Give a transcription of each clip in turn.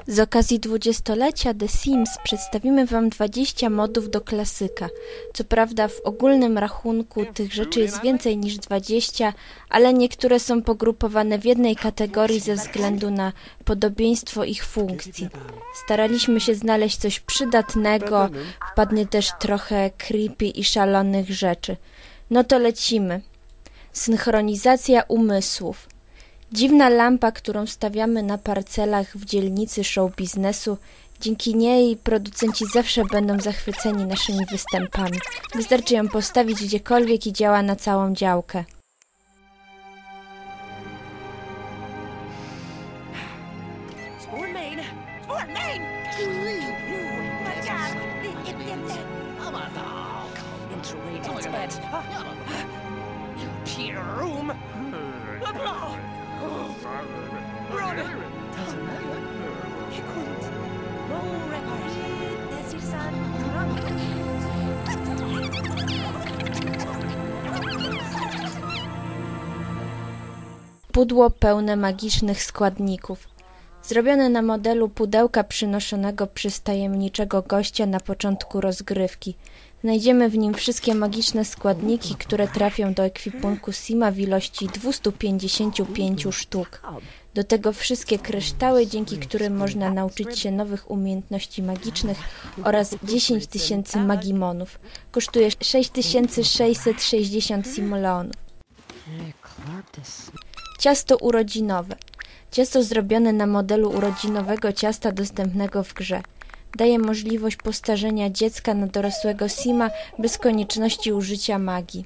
Z okazji 20-lecia The Sims przedstawimy Wam 20 modów do klasyka. Co prawda w ogólnym rachunku tych rzeczy jest więcej niż 20, ale niektóre są pogrupowane w jednej kategorii ze względu na podobieństwo ich funkcji. Staraliśmy się znaleźć coś przydatnego, wpadnie też trochę creepy i szalonych rzeczy. No to lecimy. Synchronizacja umysłów. Dziwna lampa, którą stawiamy na parcelach w dzielnicy show biznesu, dzięki niej producenci zawsze będą zachwyceni naszymi występami. Wystarczy ją postawić gdziekolwiek i działa na całą działkę. Pudło pełne magicznych składników. Zrobione na modelu pudełka przynoszonego przez tajemniczego gościa na początku rozgrywki. Znajdziemy w nim wszystkie magiczne składniki, które trafią do ekwipunku Sima w ilości 255 sztuk. Do tego wszystkie kryształy, dzięki którym można nauczyć się nowych umiejętności magicznych oraz 10 000 magimonów. Kosztuje 6660 simoleonów. Ciasto urodzinowe. Ciasto zrobione na modelu urodzinowego ciasta dostępnego w grze. Daje możliwość postarzenia dziecka na dorosłego Sima bez konieczności użycia magii.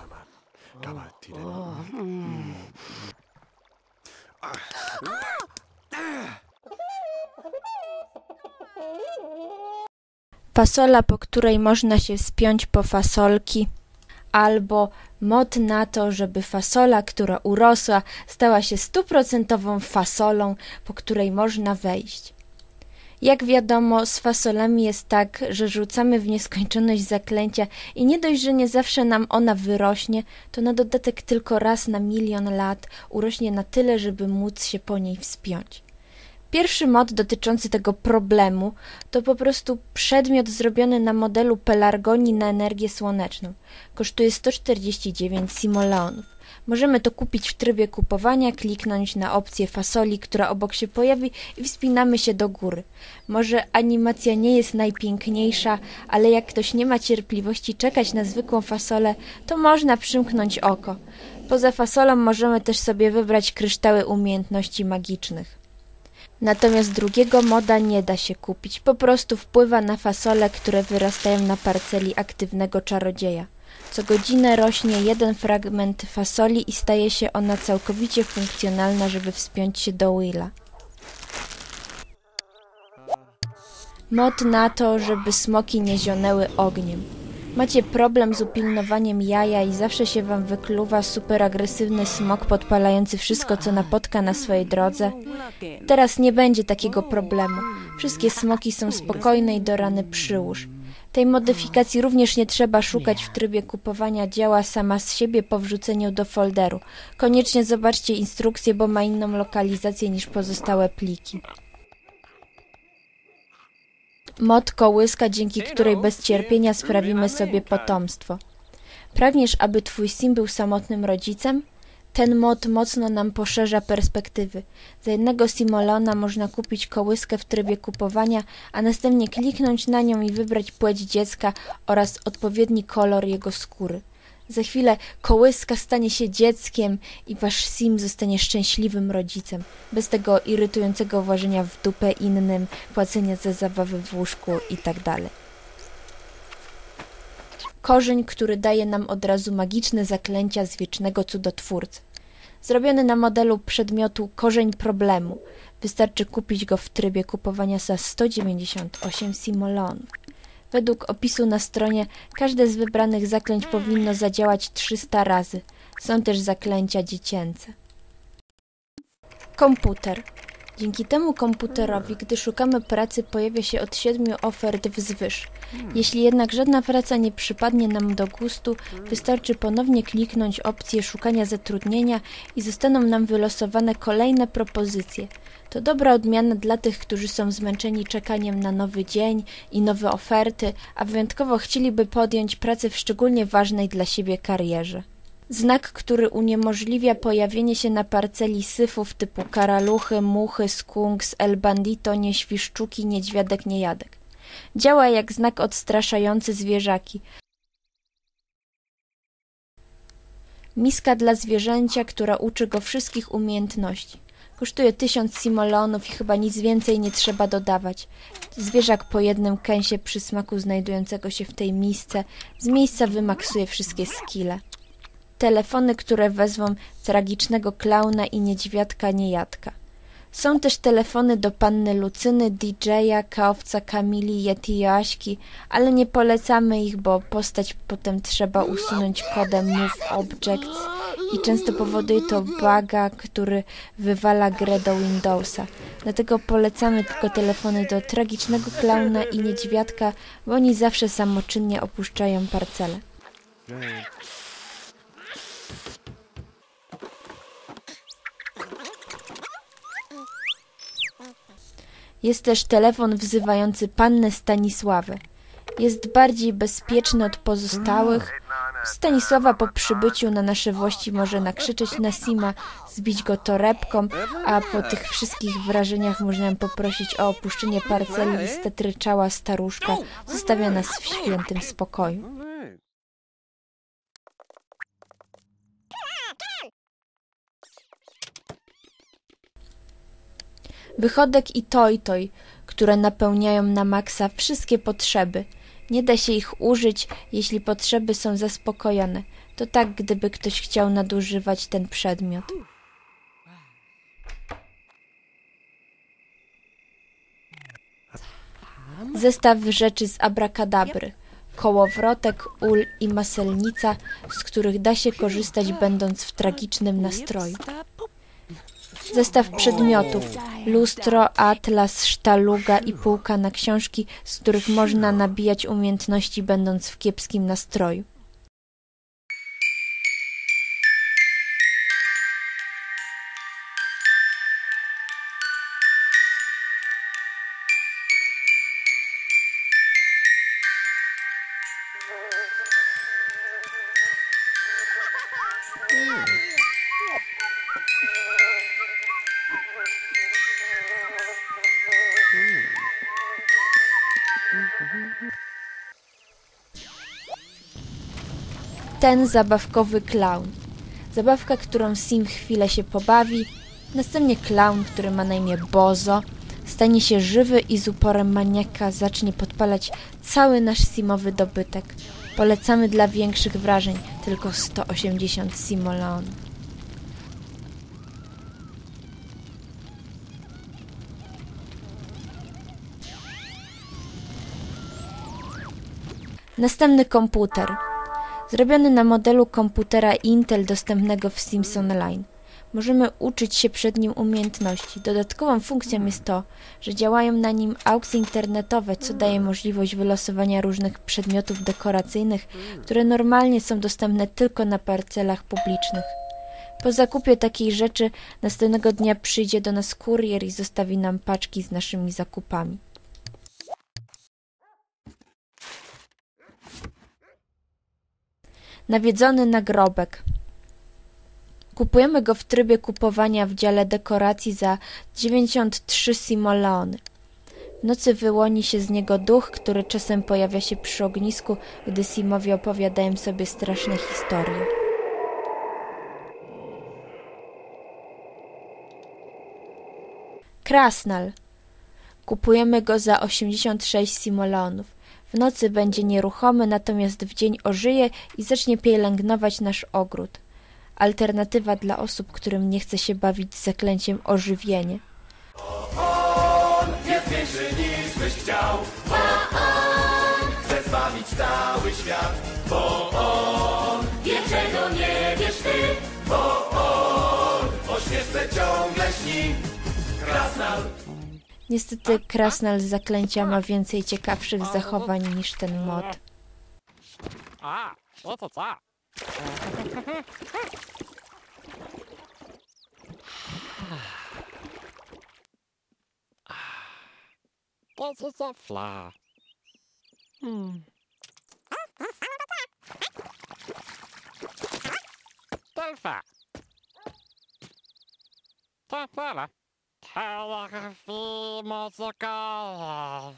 Fasola, po której można się wspiąć po fasolki, albo mod na to, żeby fasola, która urosła, stała się 100% fasolą, po której można wejść. Jak wiadomo, z fasolami jest tak, że rzucamy w nieskończoność zaklęcia i nie dość, że nie zawsze nam ona wyrośnie, to na dodatek tylko raz na 1 000 000 lat urośnie na tyle, żeby móc się po niej wspiąć. Pierwszy mod dotyczący tego problemu to po prostu przedmiot zrobiony na modelu pelargonii na energię słoneczną. Kosztuje 149 simoleonów. Możemy to kupić w trybie kupowania, kliknąć na opcję fasoli, która obok się pojawi i wspinamy się do góry. Może animacja nie jest najpiękniejsza, ale jak ktoś nie ma cierpliwości czekać na zwykłą fasolę, to można przymknąć oko. Poza fasolą możemy też sobie wybrać kryształy umiejętności magicznych. Natomiast drugiego moda nie da się kupić, po prostu wpływa na fasole, które wyrastają na parceli aktywnego czarodzieja. Co godzinę rośnie jeden fragment fasoli i staje się ona całkowicie funkcjonalna, żeby wspiąć się do Willa. Mod na to, żeby smoki nie zionęły ogniem. Macie problem z upilnowaniem jaja i zawsze się wam wykluwa super agresywny smok podpalający wszystko, co napotka na swojej drodze? Teraz nie będzie takiego problemu. Wszystkie smoki są spokojne i do rany przyłóż. Tej modyfikacji również nie trzeba szukać w trybie kupowania, działa sama z siebie po wrzuceniu do folderu. Koniecznie zobaczcie instrukcję, bo ma inną lokalizację niż pozostałe pliki. Mod kołyska, dzięki której bez cierpienia sprawimy sobie potomstwo. Pragniesz, aby twój Sim był samotnym rodzicem? Ten mod mocno nam poszerza perspektywy. Za 1 simoleona można kupić kołyskę w trybie kupowania, a następnie kliknąć na nią i wybrać płeć dziecka oraz odpowiedni kolor jego skóry. Za chwilę kołyska stanie się dzieckiem i wasz Sim zostanie szczęśliwym rodzicem, bez tego irytującego włażenia w dupę innym, płacenia za zabawy w łóżku itd. Korzeń, który daje nam od razu magiczne zaklęcia z wiecznego cudotwórcy. Zrobiony na modelu przedmiotu korzeń problemu. Wystarczy kupić go w trybie kupowania za 198 simoleonów. Według opisu na stronie każde z wybranych zaklęć powinno zadziałać 300 razy. Są też zaklęcia dziecięce. Komputer. Dzięki temu komputerowi, gdy szukamy pracy, pojawia się od 7 ofert wzwyż. Jeśli jednak żadna praca nie przypadnie nam do gustu, wystarczy ponownie kliknąć opcję szukania zatrudnienia i zostaną nam wylosowane kolejne propozycje. To dobra odmiana dla tych, którzy są zmęczeni czekaniem na nowy dzień i nowe oferty, a wyjątkowo chcieliby podjąć pracę w szczególnie ważnej dla siebie karierze. Znak, który uniemożliwia pojawienie się na parceli syfów typu karaluchy, muchy, skunks, el bandito, nieświszczuki, niedźwiadek, niejadek. Działa jak znak odstraszający zwierzaki. Miska dla zwierzęcia, która uczy go wszystkich umiejętności. Kosztuje 1000 simoleonów i chyba nic więcej nie trzeba dodawać. Zwierzak po jednym kęsie przysmaku znajdującego się w tej misce z miejsca wymaksuje wszystkie skille. Telefony, które wezwą tragicznego klauna i niedźwiadka niejadka. Są też telefony do panny Lucyny, DJ-a, Kaowca Kamili, Yeti Joaśki, ale nie polecamy ich, bo postać potem trzeba usunąć kodem Move Objects i często powoduje to buga, który wywala grę do Windowsa. Dlatego polecamy tylko telefony do tragicznego klauna i niedźwiadka, bo oni zawsze samoczynnie opuszczają parcelę. Jest też telefon wzywający pannę Stanisławę. Jest bardziej bezpieczny od pozostałych. Stanisława po przybyciu na nasze włości może nakrzyczeć na Sima, zbić go torebką, a po tych wszystkich wrażeniach można ją poprosić o opuszczenie parceli i stetryczała staruszka zostawia nas w świętym spokoju. Wychodek i toj-toj, które napełniają na maksa wszystkie potrzeby. Nie da się ich użyć, jeśli potrzeby są zaspokojone. To tak, gdyby ktoś chciał nadużywać ten przedmiot. Zestaw rzeczy z abrakadabry. Kołowrotek, ul i maselnica, z których da się korzystać będąc w tragicznym nastroju. Zestaw przedmiotów, lustro, atlas, sztaluga i półka na książki, z których można nabijać umiejętności będąc w kiepskim nastroju. Ten zabawkowy klaun. Zabawka, którą Sim chwilę się pobawi. Następnie klaun, który ma na imię Bozo, stanie się żywy i z uporem maniaka zacznie podpalać cały nasz simowy dobytek. Polecamy dla większych wrażeń tylko 180 simoleonów. Następny komputer. Zrobiony na modelu komputera Intel dostępnego w Sims Online. Możemy uczyć się przed nim umiejętności. Dodatkową funkcją jest to, że działają na nim aukcje internetowe, co daje możliwość wylosowania różnych przedmiotów dekoracyjnych, które normalnie są dostępne tylko na parcelach publicznych. Po zakupie takiej rzeczy następnego dnia przyjdzie do nas kurier i zostawi nam paczki z naszymi zakupami. Nawiedzony nagrobek. Kupujemy go w trybie kupowania w dziale dekoracji za 93 simoleony. W nocy wyłoni się z niego duch, który czasem pojawia się przy ognisku, gdy Simowie opowiadają sobie straszne historie. Krasnal. Kupujemy go za 86 simoleonów. W nocy będzie nieruchomy, natomiast w dzień ożyje i zacznie pielęgnować nasz ogród. Alternatywa dla osób, którym nie chce się bawić z zaklęciem ożywienie. On jest większy niż byś chciał, bo on chce zbawić cały świat, bo on wie, czego nie wiesz ty, bo on o śnieżce ciągle śni. Krasnal. Niestety Krasnal z zaklęcia ma więcej ciekawszych zachowań niż ten mod. A, co to co? To co za fla? Delfa. To fala. Telegrafii mocokala.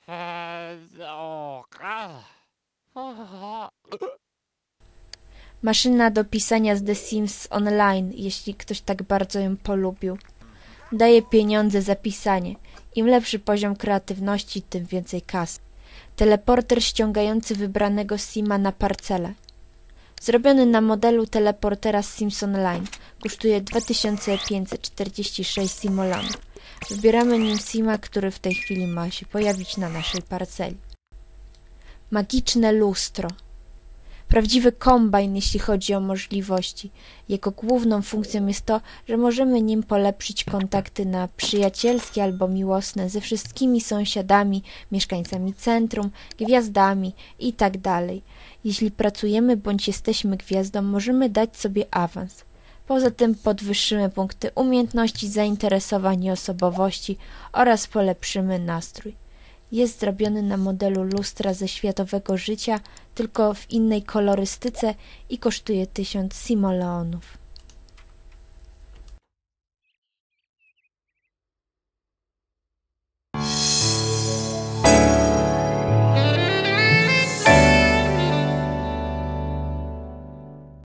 Maszyna do pisania z The Sims Online, jeśli ktoś tak bardzo ją polubił. Daje pieniądze za pisanie. Im lepszy poziom kreatywności, tym więcej kasy. Teleporter ściągający wybranego Sima na parcelę. Zrobiony na modelu teleportera z Sims Online. Kosztuje 2546 simoleonów. Wybieramy nim Sima, który w tej chwili ma się pojawić na naszej parceli. Magiczne lustro. Prawdziwy kombajn, jeśli chodzi o możliwości. Jego główną funkcją jest to, że możemy nim polepszyć kontakty na przyjacielskie albo miłosne ze wszystkimi sąsiadami, mieszkańcami centrum, gwiazdami itd. Jeśli pracujemy bądź jesteśmy gwiazdą, możemy dać sobie awans. Poza tym podwyższymy punkty umiejętności, zainteresowań i osobowości oraz polepszymy nastrój. Jest zrobiony na modelu lustra ze światowego życia, tylko w innej kolorystyce i kosztuje 1000 simoleonów.